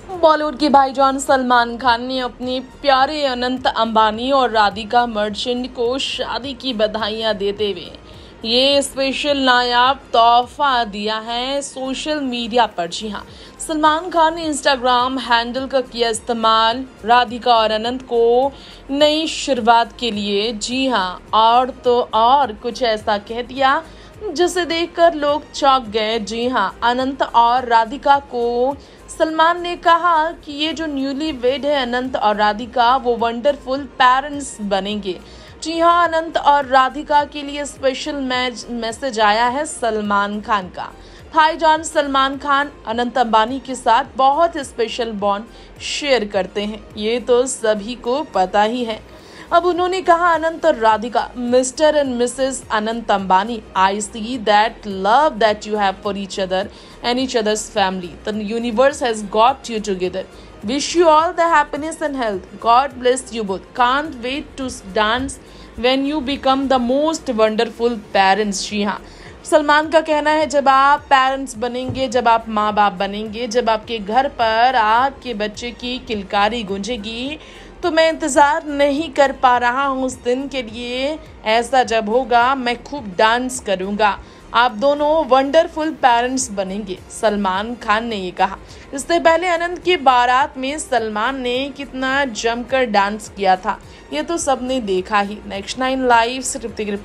बॉलीवुड के भाईजान सलमान खान ने अपने प्यारे अनंत अंबानी और राधिका मर्चेंट को शादी की बधाइयां देते हुए ये स्पेशल नायाब तोहफा दिया है सोशल मीडिया पर। जी हाँ, सलमान खान ने इंस्टाग्राम हैंडल का किया इस्तेमाल राधिका और अनंत को नई शुरुआत के लिए। जी हाँ, और तो और कुछ ऐसा कह दिया जिसे देखकर लोग चौंक गए। जी हाँ, अनंत और राधिका को सलमान ने कहा कि ये जो न्यूली वेड है अनंत और राधिका, वो वंडरफुल पेरेंट्स बनेंगे। जी हाँ, अनंत और राधिका के लिए स्पेशल मैसेज आया है सलमान खान का। भाईजान सलमान खान अनंत अंबानी के साथ बहुत स्पेशल बॉन्ड शेयर करते हैं, ये तो सभी को पता ही है। अब उन्होंने कहा, अनंत और Radhika, Mr and Mrs Anant Ambani, I see that love that you have for each other and each other's family. The universe has got you together. Wish you all the happiness and health. God bless you both. Can't wait to dance when you become the most wonderful parents. जी हाँ, सलमान का कहना है जब आप parents बनेंगे, जब आप माँ बाप बनेंगे, जब आपके घर पर आपके बच्चे की किलकारी गूंजेगी, तो मैं इंतज़ार नहीं कर पा रहा हूँ उस दिन के लिए। ऐसा जब होगा मैं खूब डांस करूँगा। आप दोनों वंडरफुल पेरेंट्स बनेंगे, सलमान खान ने ये कहा। इससे पहले अनंत की बारात में सलमान ने कितना जमकर डांस किया था, ये तो सबने देखा ही। नेक्स्ट 9 लाइव से